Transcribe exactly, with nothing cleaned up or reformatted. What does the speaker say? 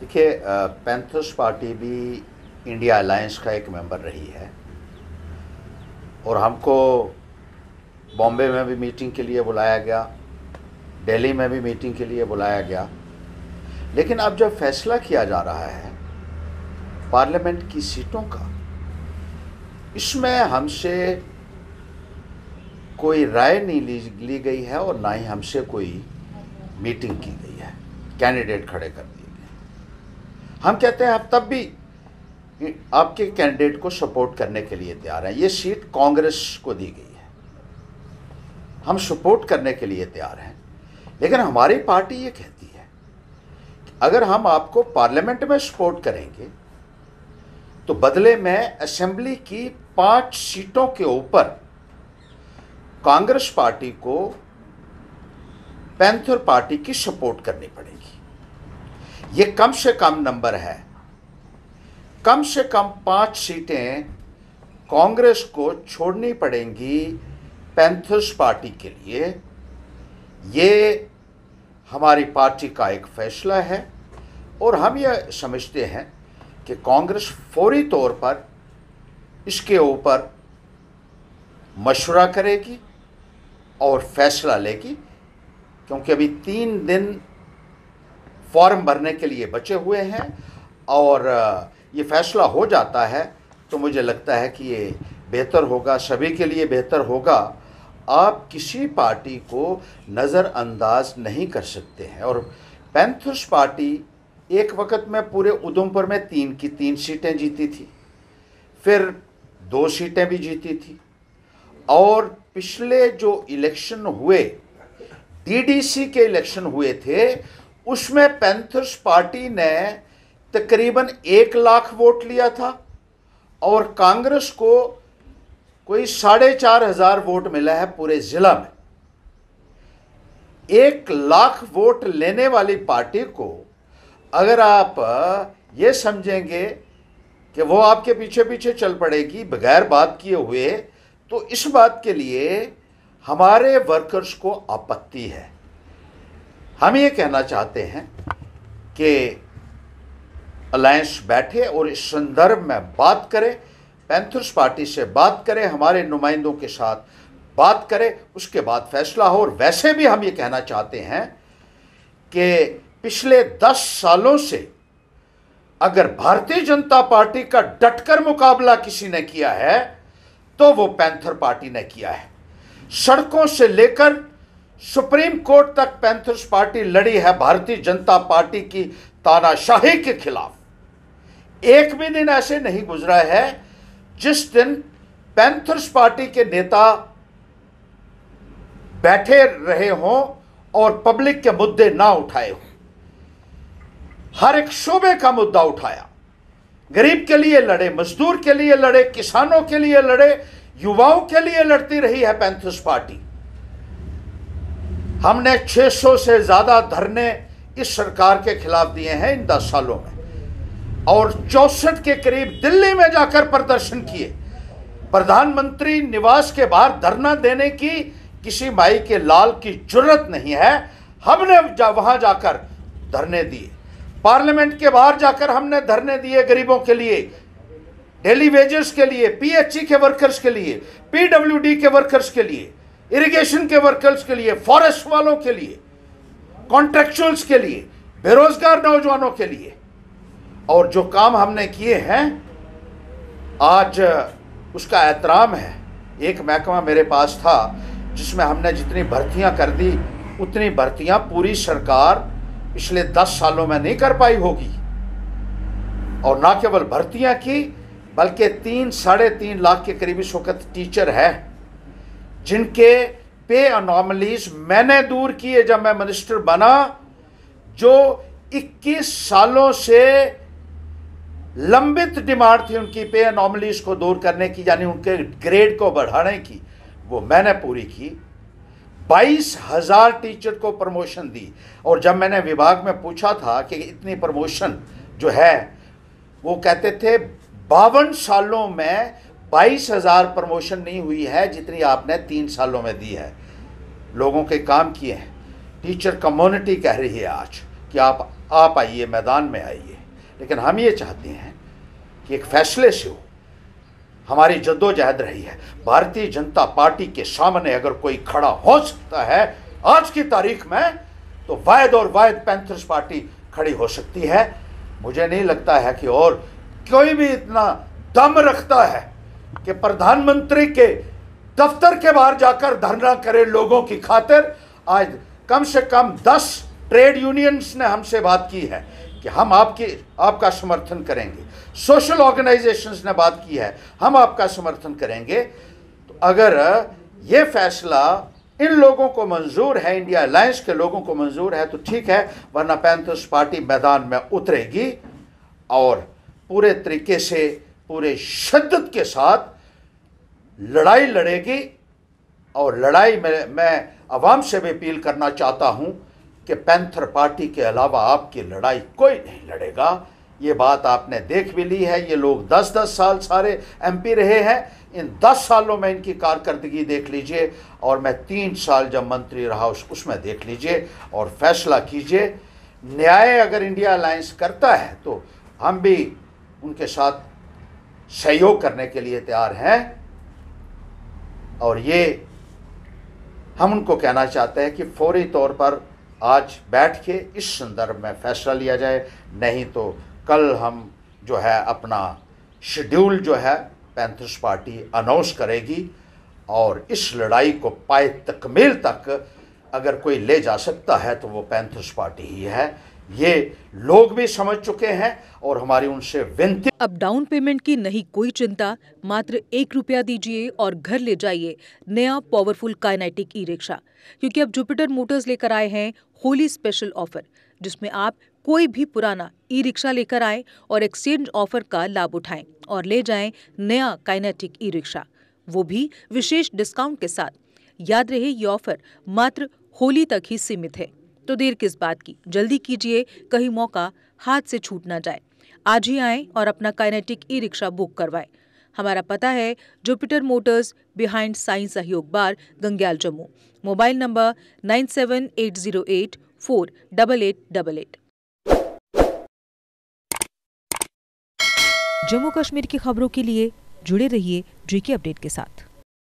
देखिए, Panthers party भी India alliance का एक मेंबर रही है और हमको बॉम्बे में भी मीटिंग के लिए बुलाया गया, दिल्ली में भी मीटिंग के लिए बुलाया गया। लेकिन अब जब फैसला किया जा रहा है पार्लियामेंट की सीटों का, इसमें हमसे कोई राय नहीं ली, ली गई है और ना ही हमसे कोई मीटिंग की गई है। कैंडिडेट खड़े कर दिए गए। हम कहते हैं अब तब भी आपके कैंडिडेट को सपोर्ट करने के लिए तैयार हैं। ये सीट कांग्रेस को दी गई है, हम सपोर्ट करने के लिए तैयार हैं। लेकिन हमारी पार्टी ये कहती है कि अगर हम आपको पार्लियामेंट में सपोर्ट करेंगे तो बदले में असेंबली की पांच सीटों के ऊपर कांग्रेस पार्टी को पैंथर पार्टी की सपोर्ट करनी पड़ेगी। ये कम से कम नंबर है, कम से कम पांच सीटें कांग्रेस को छोड़नी पड़ेंगी पैंथर्स पार्टी के लिए। ये हमारी पार्टी का एक फैसला है और हम ये समझते हैं कि कांग्रेस फौरी तौर पर इसके ऊपर मशवरा करेगी और फैसला लेगी, क्योंकि अभी तीन दिन फॉर्म भरने के लिए बचे हुए हैं और ये फैसला हो जाता है तो मुझे लगता है कि ये बेहतर होगा, सभी के लिए बेहतर होगा। आप किसी पार्टी को नज़रअंदाज नहीं कर सकते हैं। और पैंथर्स पार्टी एक वक्त में पूरे उधमपुर में तीन की तीन सीटें जीती थी, फिर दो सीटें भी जीती थी और पिछले जो इलेक्शन हुए, डीडीसी के इलेक्शन हुए थे, उसमें पैंथर्स पार्टी ने तकरीबन एक लाख वोट लिया था और कांग्रेस को कोई साढ़े चार हजार वोट मिला है पूरे जिला में। एक लाख वोट लेने वाली पार्टी को अगर आप ये समझेंगे कि वो आपके पीछे पीछे चल पड़ेगी बगैर बात किए हुए, तो इस बात के लिए हमारे वर्कर्स को आपत्ति है। हम ये कहना चाहते हैं कि अलायंस बैठे और इस संदर्भ में बात करें, पैंथर्स पार्टी से बात करें, हमारे नुमाइंदों के साथ बात करें, उसके बाद फैसला हो। और वैसे भी हम ये कहना चाहते हैं कि पिछले दस सालों से अगर भारतीय जनता पार्टी का डटकर मुकाबला किसी ने किया है तो वो पैंथर पार्टी ने किया है। सड़कों से लेकर सुप्रीम कोर्ट तक पैंथर्स पार्टी लड़ी है भारतीय जनता पार्टी की तानाशाही के खिलाफ। एक भी दिन ऐसे नहीं गुजरा है जिस दिन पैंथर्स पार्टी के नेता बैठे रहे हों और पब्लिक के मुद्दे ना उठाए हों। हर एक शोबे का मुद्दा उठाया, गरीब के लिए लड़े, मजदूर के लिए लड़े, किसानों के लिए लड़े, युवाओं के लिए लड़ती रही है पैंथर्स पार्टी। हमने छह सौ से ज्यादा धरने इस सरकार के खिलाफ दिए हैं इन दस सालों में और चौसठ के करीब दिल्ली में जाकर प्रदर्शन किए। प्रधानमंत्री निवास के बाहर धरना देने की किसी माई के लाल की जुर्रत नहीं है। हमने जा, वहां जाकर धरने दिए, पार्लियामेंट के बाहर जाकर हमने धरने दिए गरीबों के लिए, डेली वेजेस के लिए, पीएचई के वर्कर्स के लिए, पीडब्ल्यूडी के वर्कर्स के लिए, इरिगेशन के वर्कर्स के लिए, फॉरेस्ट वालों के लिए, कॉन्ट्रैक्चुअल्स के लिए, बेरोजगार नौजवानों के लिए। और जो काम हमने किए हैं आज उसका एहतराम है। एक महकमा मेरे पास था जिसमें हमने जितनी भर्तियां कर दी उतनी भर्तियां पूरी सरकार पिछले दस सालों में नहीं कर पाई होगी। और ना केवल भर्तियां की बल्कि तीन साढ़े तीन लाख के करीब इस वक्त टीचर है जिनके पे अनॉमलीज मैंने दूर किए जब मैं मिनिस्टर बना, जो इक्कीस सालों से लंबित डिमांड थी उनकी पे अनॉमलीज को दूर करने की, यानी उनके ग्रेड को बढ़ाने की, वो मैंने पूरी की। बाईस हजार टीचर को प्रमोशन दी। और जब मैंने विभाग में पूछा था कि इतनी प्रमोशन जो है, वो कहते थे बावन सालों में बाईस हजार प्रमोशन नहीं हुई है जितनी आपने तीन सालों में दी है। लोगों के काम किए हैं। टीचर कम्युनिटी कह रही है आज कि आप आप आइए, मैदान में आइए। लेकिन हम ये चाहते हैं कि एक फैसले से हो। हमारी जद्दोजहद रही है। भारतीय जनता पार्टी के सामने अगर कोई खड़ा हो सकता है आज की तारीख में, तो वाहिद और वाहिद पैंथर्स पार्टी खड़ी हो सकती है। मुझे नहीं लगता है कि और कोई भी इतना दम रखता है कि प्रधानमंत्री के दफ्तर के बाहर जाकर धरना करे लोगों की खातिर। आज कम से कम दस ट्रेड यूनियंस ने हमसे बात की है कि हम आपकी आपका समर्थन करेंगे। सोशल ऑर्गेनाइजेशंस ने बात की है, हम आपका समर्थन करेंगे। तो अगर ये फैसला इन लोगों को मंजूर है, इंडिया अलायंस के लोगों को मंजूर है, तो ठीक है, वरना पैंथर्स पार्टी मैदान में उतरेगी और पूरे तरीके से, पूरे शिद्दत के साथ लड़ाई लड़ेगी। और लड़ाई में मैं अवाम से भी अपील करना चाहता हूं कि पैंथर पार्टी के अलावा आपकी लड़ाई कोई नहीं लड़ेगा। ये बात आपने देख भी ली है। ये लोग दस दस साल सारे एमपी रहे हैं। इन दस सालों में इनकी कारकर्दगी देख लीजिए, और मैं तीन साल जब मंत्री रहा उस उसमें देख लीजिए और फैसला कीजिए। न्याय अगर इंडिया अलायंस करता है तो हम भी उनके साथ सहयोग करने के लिए तैयार हैं। और ये हम उनको कहना चाहते हैं कि फौरी तौर पर आज बैठ के इस संदर्भ में फैसला लिया जाए, नहीं तो कल हम जो है अपना शेड्यूल जो है पैंथर्स पार्टी अनाउंस करेगी। और इस लड़ाई को पाए तकमील तक अगर कोई ले जा सकता है तो वो पैंथर्स पार्टी ही है। ये लोग भी समझ चुके हैं और हमारी उनसे विनती। अब डाउन पेमेंट की नहीं कोई चिंता, मात्र एक रुपया दीजिए और घर ले जाइए नया पावरफुल काइनेटिक ई रिक्शा। क्योंकि अब जुपिटर मोटर्स लेकर आए हैं होली स्पेशल ऑफर, जिसमें आप कोई भी पुराना ई रिक्शा लेकर आएं और एक्सचेंज ऑफर का लाभ उठाएं और ले जाएं नया काइनेटिक ई रिक्शा, वो भी विशेष डिस्काउंट के साथ। याद रहे ये ऑफर मात्र होली तक ही सीमित है, तो देर किस बात की, जल्दी कीजिए, कहीं मौका हाथ से छूट ना जाए। आज ही आएं और अपना काइनेटिक ई रिक्शा बुक करवाएं। हमारा पता है Jupiter Motors, behind Sai Sahyog bar, Gangyal, Jammu. Mobile number nine seven eight zero eight four double eight double eight. Jammu Kashmir की खबरों के लिए जुड़े रहिए जेके अपडेट के साथ।